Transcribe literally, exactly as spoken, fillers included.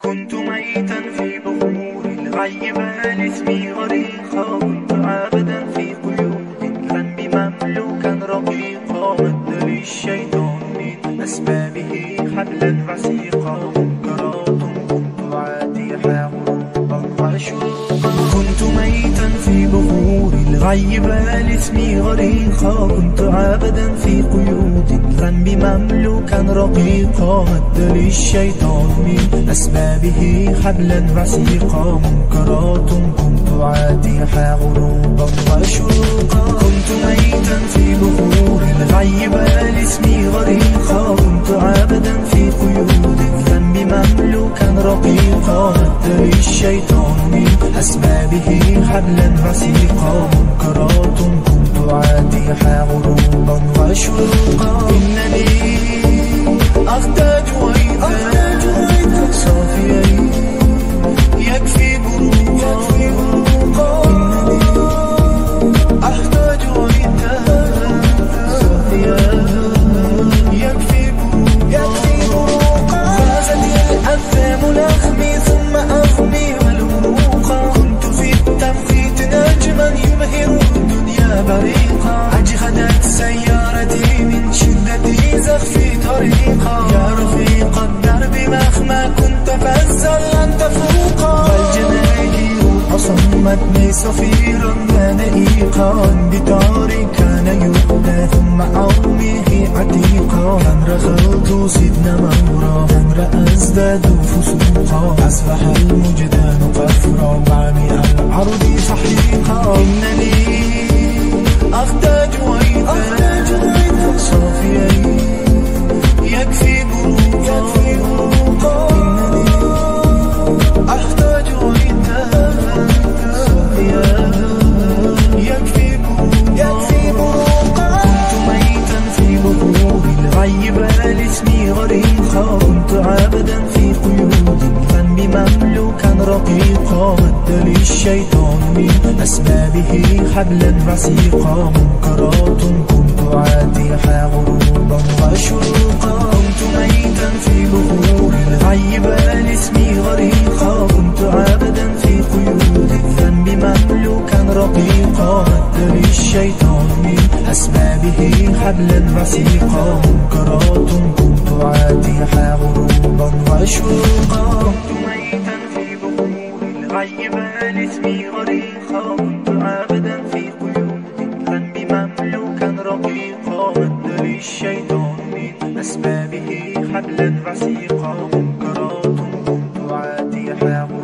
كنت ميتا في بخور الغي بال اسمي غريقا، كنت عابدا في قيود الذنب مملوكا رقيقا، مد لي الشيطان من أسبابه حبلا رسيقا، منكرات كنت عاتيها غروبا وشروقا. كنت ميتا في بخور الغي بال اسمي غريقا، كنت عابدا في قيود الذنب مملوكا رقيقا، مد لي الشيطان من أسبابه حبلا رسيقا، منكرات كنت عاتيها غروبا وشروقا. كنت ميتا في بخور الغي بال اسمي غريقا، كنت عابدا في قيود الذنب مملوكا رقيقا، مد لي الشيطان من أسبابه حبلا رسيقا، منكرات كنت عاتيها غروبا وشروقا. إنني أحتاج وإذا صافيا يكفي بروقا، إنني أحتاج وإذا صافيا يكفي بروقا. فازت الأثام لخمي ثم أغمي والوروقا، كنت في التفخيت نجما يبهر الدنيا بريقا، أجهدت سيارتي من شدة زخفي طريقا، يا رفيق الدرب مهما كنت فزا لن تفوقا، والجناير أصمتني صفيرا ونئيقا، بطار كان يؤذى ثم أرميه عتيقا، كان رخلت سدن مورا كان أزداد فسوقا، أصبح المجدان قفرا وعمي العرض سحيقا. إنني أحتاج وإذا صافيا يكفي بروقا، إنني أحتاج وإذا صافيا يكفي بروقا. كنت ميتا في بخور الغي بال اسمي غريقا، كنت عابدا في قيود الذنب مملوكا رقيقا، مد لي الشيطان من أسبابه حبلا رسيقا، منكرات كنت عاتيها غروبا وشروقا. كنت ميتا في بخور الغي بال اسمي غريقا، كنت عابدا في قيود الذنب مملوكا رقيقا، مد لي الشيطان من أسبابه حبلا رسيقا، منكرات كنت عاتيها غروبا وشروقا. كنت ميتا في بخور الغي بال اسمي غريقا، كنت عابدا في قيود الذنب مملوكا رقيقا، مد لي الشيطان من أسبابه حبلا رسيقا، منكرات كنت عاتيها